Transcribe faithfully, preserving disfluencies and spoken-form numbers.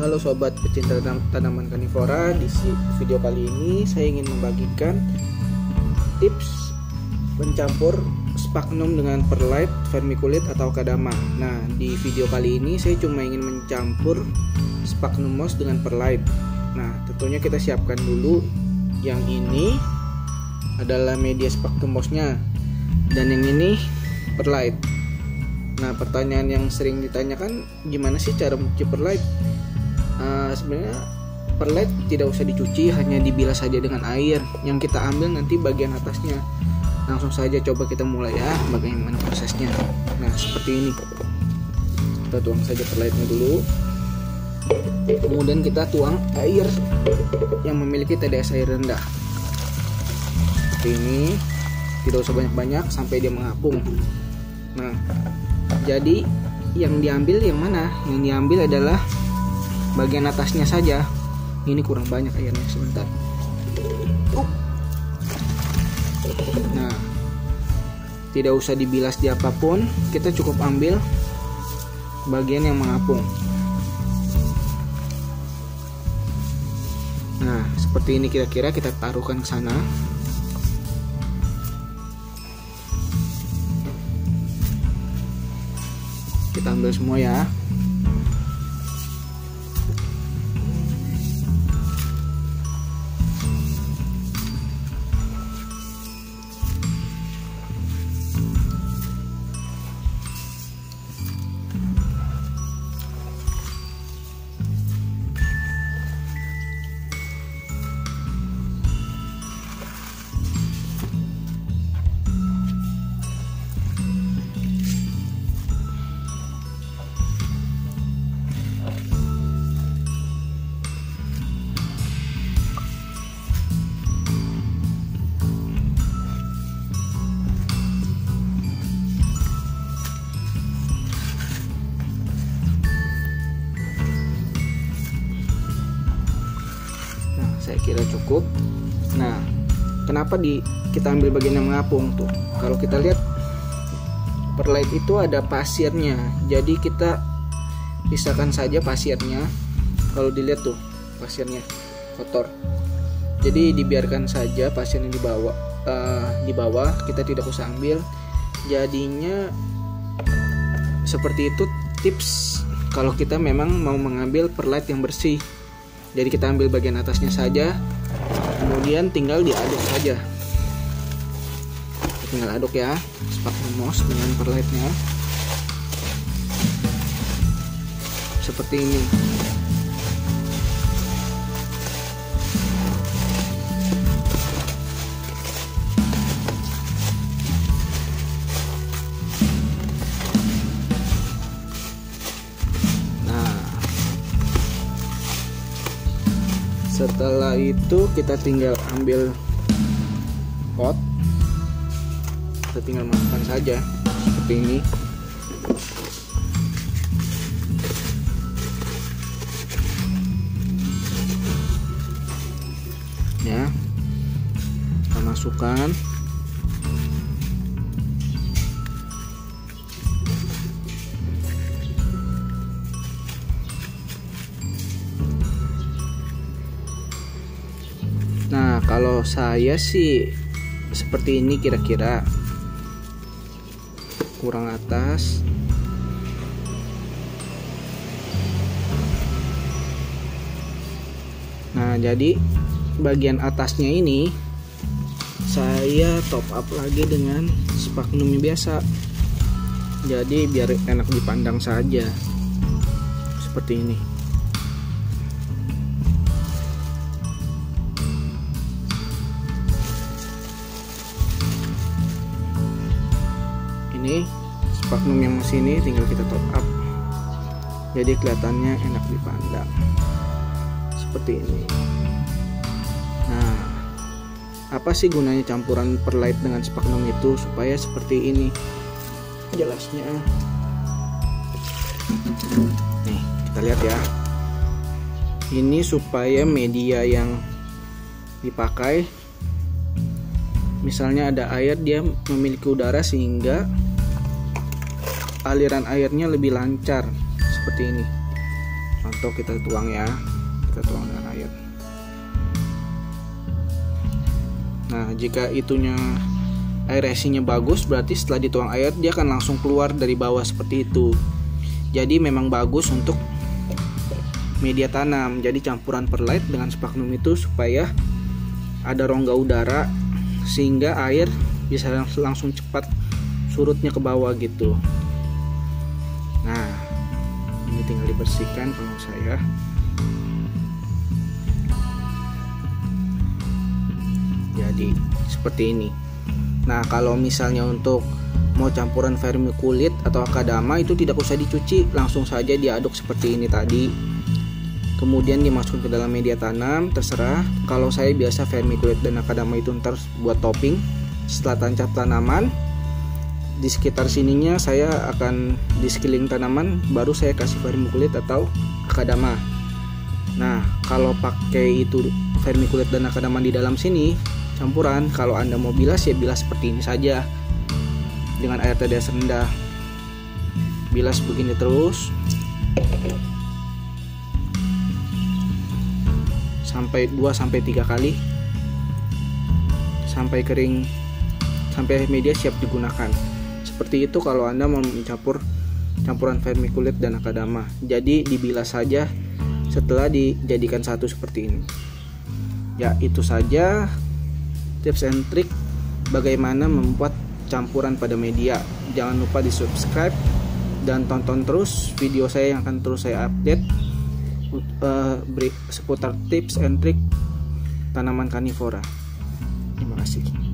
Halo sobat pecinta tanaman karnivora, di video kali ini saya ingin membagikan tips mencampur sphagnum dengan perlite, vermiculite atau kadama. Nah, di video kali ini saya cuma ingin mencampur sphagnum moss dengan perlite. Nah, tentunya kita siapkan dulu. Yang ini adalah media sphagnum mossnya dan yang ini perlite. Nah, pertanyaan yang sering ditanyakan, gimana sih cara mencuci perlite? Uh, sebenarnya perlite tidak usah dicuci, hanya dibilas saja dengan air. Yang kita ambil nanti bagian atasnya. Langsung saja coba kita mulai ya, bagaimana prosesnya. Nah, seperti ini. Kita tuang saja perlite-nya dulu. Kemudian kita tuang air yang memiliki T D S air rendah. Seperti ini. Tidak usah banyak-banyak sampai dia mengapung. Nah, jadi yang diambil yang mana? Yang diambil adalah bagian atasnya saja. Ini kurang banyak airnya, sebentar. Nah, tidak usah dibilas di apapun, kita cukup ambil bagian yang mengapung. Nah, seperti ini kira-kira, kita taruhkan ke sana. Kita ambil semua ya. Saya kira cukup. Nah, kenapa di kita ambil bagian yang mengapung tuh? Kalau kita lihat perlite itu ada pasirnya, jadi kita pisahkan saja pasirnya. Kalau dilihat tuh pasirnya kotor, jadi dibiarkan saja pasirnya di bawah. Uh, di bawah kita tidak usah ambil. Jadinya seperti itu tips kalau kita memang mau mengambil perlite yang bersih. Jadi kita ambil bagian atasnya saja, kemudian tinggal diaduk saja. Kita tinggal aduk ya, sphagnum moss dengan perlite-nya. Seperti ini. Setelah itu kita tinggal ambil pot, kita tinggal masukkan saja seperti ini. Ya, kita masukkan. Nah, kalau saya sih seperti ini kira-kira, kurang atas. Nah, jadi bagian atasnya ini saya top up lagi dengan sphagnum biasa. Jadi biar enak dipandang saja. Seperti ini. Ini sphagnum yang masih ini tinggal kita top up, jadi kelihatannya enak dipandang seperti ini. Nah, apa sih gunanya campuran perlite dengan sphagnum itu? Supaya seperti ini jelasnya. Nih, kita lihat ya. Ini supaya media yang dipakai, misalnya ada air, dia memiliki udara sehingga aliran airnya lebih lancar seperti ini. Contoh kita tuang ya, kita tuang dengan air. Nah, jika itunya air resinya bagus, berarti setelah dituang air dia akan langsung keluar dari bawah seperti itu. Jadi memang bagus untuk media tanam. Jadi campuran perlite dengan sphagnum itu supaya ada rongga udara sehingga air bisa langsung cepat surutnya ke bawah gitu. Nah, ini tinggal dibersihkan kalau saya. Jadi seperti ini. Nah, kalau misalnya untuk mau campuran vermiculit atau akadama itu tidak usah dicuci, langsung saja diaduk seperti ini tadi. Kemudian dimasukkan ke dalam media tanam, terserah. Kalau saya biasa vermiculit dan akadama itu ntar buat topping. Setelah tancap tanaman, di sekitar sininya saya akan di sekeliling tanaman baru saya kasih vermiculit atau akadama. Nah, kalau pakai itu vermiculit dan akadama di dalam sini campuran, kalau Anda mau bilas ya bilas seperti ini saja dengan air tetes rendah. Bilas begini terus sampai dua sampai tiga kali sampai kering, sampai media siap digunakan. Seperti itu kalau Anda mau mencampur campuran vermiculit dan akadama. Jadi dibilas saja setelah dijadikan satu seperti ini. Ya, itu saja tips and trik bagaimana membuat campuran pada media. Jangan lupa di subscribe dan tonton terus video saya yang akan terus saya update uh, seputar tips and trik tanaman karnivora. Terima kasih.